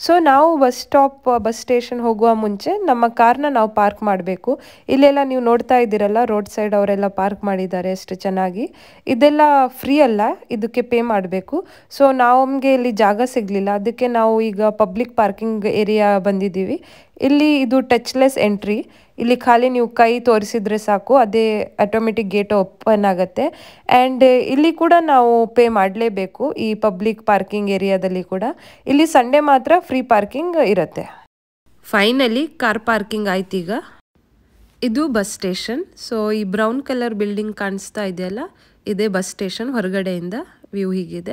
So ನಾವು bus station ಹೋಗುವ ಮುಂಚೆ ನಮ್ಮ ಕಾರ್ನ ನಾವು ಪಾರ್ಕ್ ಮಾಡಬೇಕು. ಇಲ್ಲೆಲ್ಲ ನೀವು ನೋಡ್ತಾ ಇದ್ದೀರಲ್ಲ, ರೋಡ್ ಸೈಡ್ ಅವರೆಲ್ಲ ಪಾರ್ಕ್ ಮಾಡಿದ್ದಾರೆ ಎಷ್ಟು ಚೆನ್ನಾಗಿ. ಇದೆಲ್ಲ ಫ್ರೀ ಅಲ್ಲ, ಇದಕ್ಕೆ ಪೇ ಮಾಡಬೇಕು. ಸೊ ನಮಗೆ ಇಲ್ಲಿ ಜಾಗ ಸಿಗಲಿಲ್ಲ, ಅದಕ್ಕೆ ನಾವು ಈಗ ಪಬ್ಲಿಕ್ ಪಾರ್ಕಿಂಗ್ ಏರಿಯಾ ಬಂದಿದ್ದೀವಿ. ಇಲ್ಲಿ ಇದು ಟಚ್ಲೆಸ್ ಎಂಟ್ರಿ. ಇಲ್ಲಿ ಖಾಲಿ ನೀವು ಕೈ ತೋರಿಸಿದ್ರೆ ಸಾಕು, ಅದೇ ಆಟೋಮೆಟಿಕ್ ಗೇಟ್ ಓಪನ್ ಆಗುತ್ತೆ. ಆ್ಯಂಡ್ ಇಲ್ಲಿ ಕೂಡ ನಾವು ಪೇ ಮಾಡಲೇಬೇಕು, ಈ ಪಬ್ಲಿಕ್ ಪಾರ್ಕಿಂಗ್ ಏರಿಯಾದಲ್ಲಿ ಕೂಡ. ಇಲ್ಲಿ ಸಂಡೇ ಮಾತ್ರ ಫ್ರೀ ಪಾರ್ಕಿಂಗ್ ಇರುತ್ತೆ. ಫೈನಲಿ ಕಾರ್ ಪಾರ್ಕಿಂಗ್ ಆಯ್ತು ಈಗ. ಇದು ಬಸ್ ಸ್ಟೇಷನ್. ಸೊ ಈ ಬ್ರೌನ್ ಕಲರ್ ಬಿಲ್ಡಿಂಗ್ ಕಾಣಿಸ್ತಾ ಇದೆಯಲ್ಲ, ಇದೇ ಬಸ್ ಸ್ಟೇಷನ್. ಹೊರಗಡೆಯಿಂದ ವ್ಯೂ ಹೀಗಿದೆ.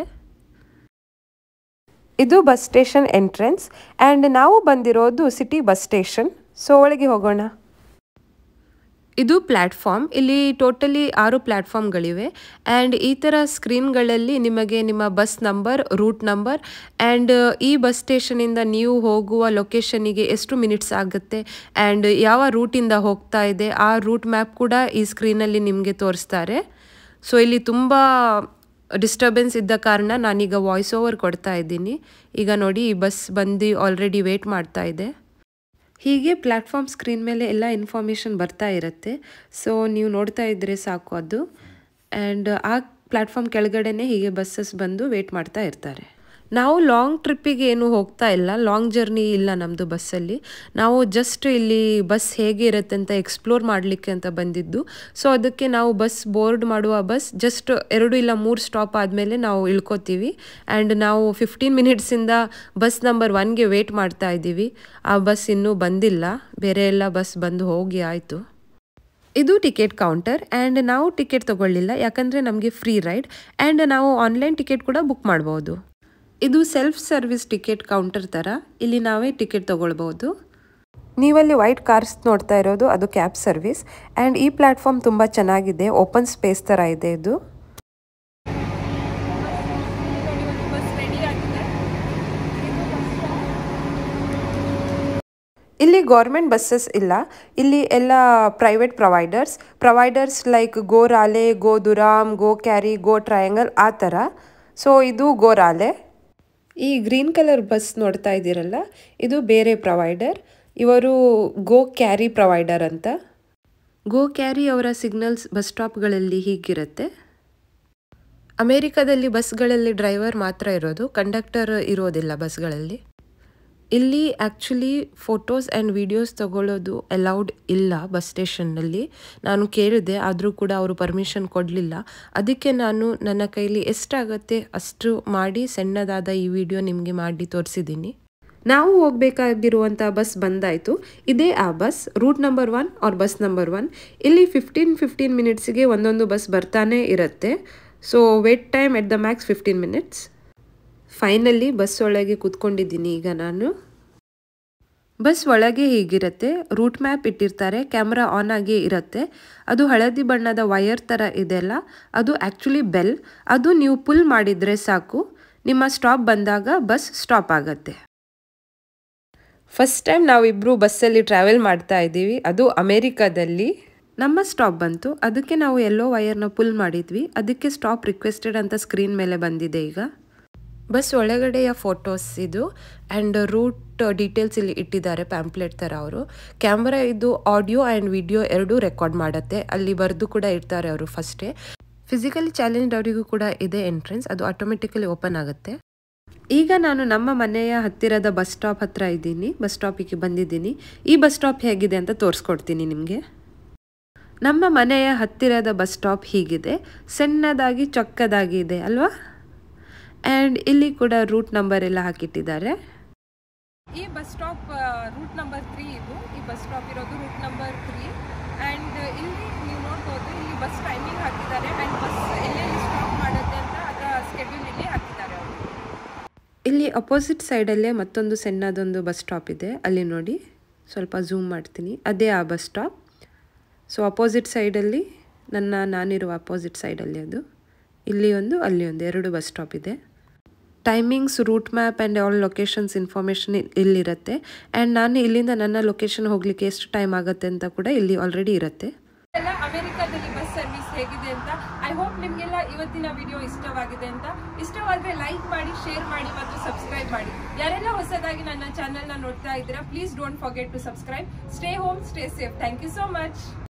ಇದು ಬಸ್ ಸ್ಟೇಷನ್ ಎಂಟ್ರೆನ್ಸ್. ಆ್ಯಂಡ್ ನಾವು ಬಂದಿರೋದು ಸಿಟಿ ಬಸ್ ಸ್ಟೇಷನ್. ಸೊ ಒಳಗೆ ಹೋಗೋಣ. ಇದು ಪ್ಲ್ಯಾಟ್ಫಾರ್ಮ್. ಇಲ್ಲಿ ಟೋಟಲಿ 6 ಪ್ಲ್ಯಾಟ್ಫಾರ್ಮ್ಗಳಿವೆ. ಆ್ಯಂಡ್ ಈ ಥರ ಸ್ಕ್ರೀನ್ಗಳಲ್ಲಿ ನಿಮಗೆ ನಿಮ್ಮ bus number, route number and ಈ ಬಸ್ ಸ್ಟೇಷನಿಂದ ನೀವು ಹೋಗುವ ಲೊಕೇಶನಿಗೆ ಎಷ್ಟು ಮಿನಿಟ್ಸ್ ಆಗುತ್ತೆ ಆ್ಯಂಡ್ ಯಾವ ರೂಟಿಂದ ಹೋಗ್ತಾ ಇದೆ ಆ ರೂಟ್ ಮ್ಯಾಪ್ ಕೂಡ ಈ ಸ್ಕ್ರೀನಲ್ಲಿ ನಿಮಗೆ ತೋರಿಸ್ತಾರೆ. ಸೊ ಇಲ್ಲಿ ತುಂಬ ಡಿಸ್ಟರ್ಬೆನ್ಸ್ ಇದ್ದ ಕಾರಣ ನಾನೀಗ ವಾಯ್ಸ್ ಓವರ್ ಕೊಡ್ತಾ ಇದ್ದೀನಿ. ಈಗ ನೋಡಿ, ಈ ಬಸ್ ಬಂದು ಆಲ್ರೆಡಿ ವೇಟ್ ಮಾಡ್ತಾ ಇದೆ. ಹೀಗೆ ಪ್ಲ್ಯಾಟ್ಫಾರ್ಮ್ ಸ್ಕ್ರೀನ್ ಮೇಲೆ ಎಲ್ಲ ಇನ್ಫಾರ್ಮೇಷನ್ ಬರ್ತಾ ಇರುತ್ತೆ. ಸೊ ನೀವು ನೋಡ್ತಾ ಇದ್ದರೆ ಸಾಕು ಅದು. ಆ್ಯಂಡ್ ಆ ಪ್ಲ್ಯಾಟ್ಫಾರ್ಮ್ ಕೆಳಗಡೆನೇ ಹೀಗೆ ಬಸ್ಸಸ್ ಬಂದು ವೇಟ್ ಮಾಡ್ತಾ ಇರ್ತಾರೆ. ನಾವು ಲಾಂಗ್ ಟ್ರಿಪ್ಪಿಗೆ ಏನು ಹೋಗ್ತಾ ಇಲ್ಲ, ಲಾಂಗ್ ಜರ್ನಿ ಇಲ್ಲ ನಮ್ಮದು ಬಸ್ಸಲ್ಲಿ. ನಾವು ಜಸ್ಟ್ ಇಲ್ಲಿ ಬಸ್ ಹೇಗೆ ಇರುತ್ತೆ ಅಂತ ಎಕ್ಸ್ಪ್ಲೋರ್ ಮಾಡಲಿಕ್ಕೆ ಅಂತ ಬಂದಿದ್ದು. ಸೊ ಅದಕ್ಕೆ ನಾವು ಬಸ್ ಬೋರ್ಡ್ ಮಾಡುವ ಬಸ್ ಜಸ್ಟ್ 2 ಇಲ್ಲ 3 ಸ್ಟಾಪ್ ಆದಮೇಲೆ ನಾವು ಇಳ್ಕೋತೀವಿ. ಆ್ಯಂಡ್ ನಾವು 15 ಮಿನಿಟ್ಸಿಂದ ಬಸ್ ನಂಬರ್ 1ಗೆ ವೇಟ್ ಮಾಡ್ತಾ ಇದ್ದೀವಿ. ಆ ಬಸ್ ಇನ್ನೂ ಬಂದಿಲ್ಲ, ಬೇರೆ ಎಲ್ಲ ಬಸ್ ಬಂದು ಹೋಗಿ ಆಯಿತು. ಇದು ಟಿಕೆಟ್ ಕೌಂಟರ್. ಆ್ಯಂಡ್ ನಾವು ಟಿಕೆಟ್ ತೊಗೊಳ್ಳಿಲ್ಲ, ಯಾಕಂದರೆ ನಮಗೆ ಫ್ರೀ ರೈಡ್. ಆ್ಯಂಡ್ ನಾವು ಆನ್ಲೈನ್ ಟಿಕೆಟ್ ಕೂಡ ಬುಕ್ ಮಾಡ್ಬೋದು. ಇದು ಸೆಲ್ಫ್ ಸರ್ವಿಸ್ ಟಿಕೆಟ್ ಕೌಂಟರ್ ಥರ. ಇಲ್ಲಿ ನಾವೇ ಟಿಕೆಟ್ ತೊಗೊಳ್ಬೋದು. ನೀವಲ್ಲಿ ವೈಟ್ ಕಾರ್ಸ್ ನೋಡ್ತಾ ಇರೋದು ಅದು ಕ್ಯಾಬ್ ಸರ್ವಿಸ್. ಆ್ಯಂಡ್ ಈ ಪ್ಲ್ಯಾಟ್ಫಾರ್ಮ್ ತುಂಬ ಚೆನ್ನಾಗಿದೆ, ಓಪನ್ ಸ್ಪೇಸ್ ಥರ ಇದೆ ಇದು. ಇಲ್ಲಿ ಗೌರ್ಮೆಂಟ್ ಬಸ್ಸಸ್ ಇಲ್ಲ, ಇಲ್ಲಿ ಎಲ್ಲ private providers like go Raleigh, go Durham, go Cary, go triangle ಆ ಥರ. ಸೊ ಇದು ಗೋ ರಾಲೆ. ಈ ಗ್ರೀನ್ ಕಲರ್ ಬಸ್ ನೋಡ್ತಾ ಇದ್ದೀರಲ್ಲ, ಇದು ಬೇರೆ ಪ್ರೊವೈಡರ್. ಇವರು ಗೋ ಕ್ಯಾರಿ ಪ್ರೊವೈಡರ್ ಅಂತ. ಗೋ ಕ್ಯಾರಿ ಅವರ ಸಿಗ್ನಲ್ಸ್ ಬಸ್ ಸ್ಟಾಪ್ಗಳಲ್ಲಿ ಹೀಗಿರುತ್ತೆ. ಅಮೇರಿಕಾದಲ್ಲಿ ಬಸ್ಗಳಲ್ಲಿ ಡ್ರೈವರ್ ಮಾತ್ರ ಇರೋದು, ಕಂಡಕ್ಟರ್ ಇರೋದಿಲ್ಲ ಬಸ್ಗಳಲ್ಲಿ. ಇಲ್ಲಿ ಆ್ಯಕ್ಚುಲಿ ಫೋಟೋಸ್ ಆ್ಯಂಡ್ ವಿಡಿಯೋಸ್ ತಗೊಳ್ಳೋದು ಅಲೌಡ್ ಇಲ್ಲ ಬಸ್ ಸ್ಟೇಷನ್ನಲ್ಲಿ. ನಾನು ಕೇಳಿದೆ, ಆದರೂ ಕೂಡ ಅವರು ಪರ್ಮಿಷನ್ ಕೊಡಲಿಲ್ಲ. ಅದಕ್ಕೆ ನಾನು ನನ್ನ ಕೈಲಿ ಎಷ್ಟಾಗತ್ತೆ ಅಷ್ಟು ಮಾಡಿ ಸಣ್ಣದಾದ ಈ ವಿಡಿಯೋ ನಿಮಗೆ ಮಾಡಿ ತೋರಿಸಿದ್ದೀನಿ. ನಾವು ಹೋಗಬೇಕಾಗಿರುವಂಥ ಬಸ್ ಬಂದಾಯಿತು. ಇದೇ ಆ bus, route number 1 or bus number 1. ಇಲ್ಲಿ 15 ಮಿನಿಟ್ಸಿಗೆ ಒಂದೊಂದು ಬಸ್ ಬರ್ತಾನೆ ಇರುತ್ತೆ. So wait time at the max 15 minutes. Finally bus ಒಳಗೆ ಕೂತ್ಕೊಂಡಿದ್ದೀನಿ ಈಗ ನಾನು. ಬಸ್ ಒಳಗೆ ಹೀಗಿರುತ್ತೆ, ರೂಟ್ ಮ್ಯಾಪ್ ಇಟ್ಟಿರ್ತಾರೆ, ಕ್ಯಾಮ್ರಾ ಆನ್ ಆಗಿ ಇರುತ್ತೆ. ಅದು ಹಳದಿ ಬಣ್ಣದ ವೈರ್ ಥರ ಇದೆಲ್ಲ, ಅದು ಆ್ಯಕ್ಚುಲಿ ಬೆಲ್. ಅದು ನೀವು ಪುಲ್ ಮಾಡಿದರೆ ಸಾಕು, ನಿಮ್ಮ ಸ್ಟಾಪ್ ಬಂದಾಗ ಬಸ್ ಸ್ಟಾಪ್ ಆಗುತ್ತೆ. ಫಸ್ಟ್ ಟೈಮ್ ನಾವಿಬ್ಬರು ಬಸ್ಸಲ್ಲಿ ಟ್ರಾವೆಲ್ ಮಾಡ್ತಾ ಇದ್ದೀವಿ, ಅದು ಅಮೇರಿಕಾದಲ್ಲಿ. ನಮ್ಮ ಸ್ಟಾಪ್ ಬಂತು, ಅದಕ್ಕೆ ನಾವು ಎಲ್ಲೋ ವೈರ್ನ ಪುಲ್ ಮಾಡಿದ್ವಿ. ಅದಕ್ಕೆ ಸ್ಟಾಪ್ ರಿಕ್ವೆಸ್ಟೆಡ್ ಅಂತ ಸ್ಕ್ರೀನ್ ಮೇಲೆ ಬಂದಿದೆ ಈಗ. ಬಸ್ ಒಳಗಡೆಯ ಫೋಟೋಸ್ ಇದು. ಆ್ಯಂಡ್ ರೂಟ್ ಡೀಟೇಲ್ಸ್ ಇಲ್ಲಿ ಇಟ್ಟಿದ್ದಾರೆ ಪ್ಯಾಂಪ್ಲೆಟ್ ಥರ ಅವರು. ಕ್ಯಾಮ್ರಾ ಇದು ಆಡಿಯೋ ಆ್ಯಂಡ್ ವಿಡಿಯೋ ಎರಡೂ ರೆಕಾರ್ಡ್ ಮಾಡುತ್ತೆ. ಅಲ್ಲಿ ಬರೆದು ಕೂಡ ಇರ್ತಾರೆ ಅವರು ಫಸ್ಟೇ. ಫಿಸಿಕಲಿ ಚಾಲೆಂಜ್ಡ್ ಅವರಿಗೂ ಕೂಡ ಇದೆ ಎಂಟ್ರೆನ್ಸ್, ಅದು ಆಟೋಮೆಟಿಕಲಿ ಓಪನ್ ಆಗುತ್ತೆ. ಈಗ ನಾನು ನಮ್ಮ ಮನೆಯ ಹತ್ತಿರದ ಬಸ್ ಸ್ಟಾಪ್ ಹತ್ರ ಇದ್ದೀನಿ, ಬಸ್ ಸ್ಟಾಪಿಗೆ ಬಂದಿದ್ದೀನಿ. ಈ ಬಸ್ ಸ್ಟಾಪ್ ಹೇಗಿದೆ ಅಂತ ತೋರಿಸ್ಕೊಡ್ತೀನಿ ನಿಮಗೆ. ನಮ್ಮ ಮನೆಯ ಹತ್ತಿರದ ಬಸ್ ಸ್ಟಾಪ್ ಹೀಗಿದೆ, ಸಣ್ಣದಾಗಿ ಚೊಕ್ಕದಾಗಿ ಇದೆ ಅಲ್ವಾ. ಆ್ಯಂಡ್ ಇಲ್ಲಿ ಕೂಡ ರೂಟ್ ನಂಬರ್ ಎಲ್ಲ ಹಾಕಿಟ್ಟಿದ್ದಾರೆ. ಈ ಬಸ್ ಸ್ಟಾಪ್ ರೂಟ್ ನಂಬರ್ 3 ಇದು. ಈ ಬಸ್ ಸ್ಟಾಪ್ ಇರೋದು ರೂಟ್ ನಂಬರ್ 3. ಆ್ಯಂಡ್ ಇಲ್ಲಿ ನೀವು ನೋಡ್ಬೋದು, ಇಲ್ಲಿ ಬಸ್ ಟೈಮಿಂಗ್ ಹಾಕಿದ್ದಾರೆ ಆ್ಯಂಡ್ ಬಸ್ ಎಲ್ಲೆಲ್ಲಿ ಸ್ಟಾಪ್ ಮಾಡುತ್ತೆ ಅಂತ ಅದರ ಸ್ಕೆಡ್ಯೂಲ್ ಇಲ್ಲಿ ಹಾಕಿದ್ದಾರೆ ಅವರು. ಇಲ್ಲಿ ಅಪೋಸಿಟ್ ಸೈಡಲ್ಲೇ ಮತ್ತೊಂದು ಸಣ್ಣದೊಂದು ಬಸ್ ಸ್ಟಾಪ್ ಇದೆ, ಅಲ್ಲಿ ನೋಡಿ, ಸ್ವಲ್ಪ ಝೂಮ್ ಮಾಡ್ತೀನಿ, ಅದೇ ಆ ಬಸ್ ಸ್ಟಾಪ್. ಸೊ ಅಪೋಸಿಟ್ ಸೈಡಲ್ಲಿ ನಾನಿರುವ ಅಪೋಸಿಟ್ ಸೈಡಲ್ಲಿ ಅದು, ಇಲ್ಲಿ ಒಂದು ಅಲ್ಲಿ ಒಂದು 2 ಬಸ್ ಸ್ಟಾಪ್ ಇದೆ. Timings, route map and all locations information ಇಲ್ಲಿರುತ್ತೆ. ಆ್ಯಂಡ್ ನಾನು ಇಲ್ಲಿಂದ ನನ್ನ ಲೊಕೇಶನ್ ಹೋಗಲಿಕ್ಕೆ ಎಷ್ಟು ಟೈಮ್ ಆಗುತ್ತೆ ಅಂತ ಕೂಡ ಇಲ್ಲಿ ಆಲ್ರೆಡಿ ಇರುತ್ತೆ. ಎಲ್ಲ ಅಮೆರಿಕಾದಲ್ಲಿ ಬಸ್ ಸರ್ವಿಸ್ ಹೇಗಿದೆ ಅಂತ. ಐ ಹೋಪ್ ನಿಮಗೆಲ್ಲ ಇವತ್ತಿನ ವಿಡಿಯೋ ಇಷ್ಟವಾಗಿದೆ ಅಂತ. ಇಷ್ಟವಾದರೆ ಲೈಕ್ ಮಾಡಿ, ಶೇರ್ ಮಾಡಿ ಮತ್ತು ಸಬ್ಸ್ಕ್ರೈಬ್ ಮಾಡಿ. ಯಾರೆಲ್ಲ ಹೊಸದಾಗಿ ನನ್ನ ಚಾನೆಲ್ನ ನೋಡ್ತಾ ಇದ್ದೀರಾ, please don't forget to subscribe. Stay home, stay safe. Thank you so much.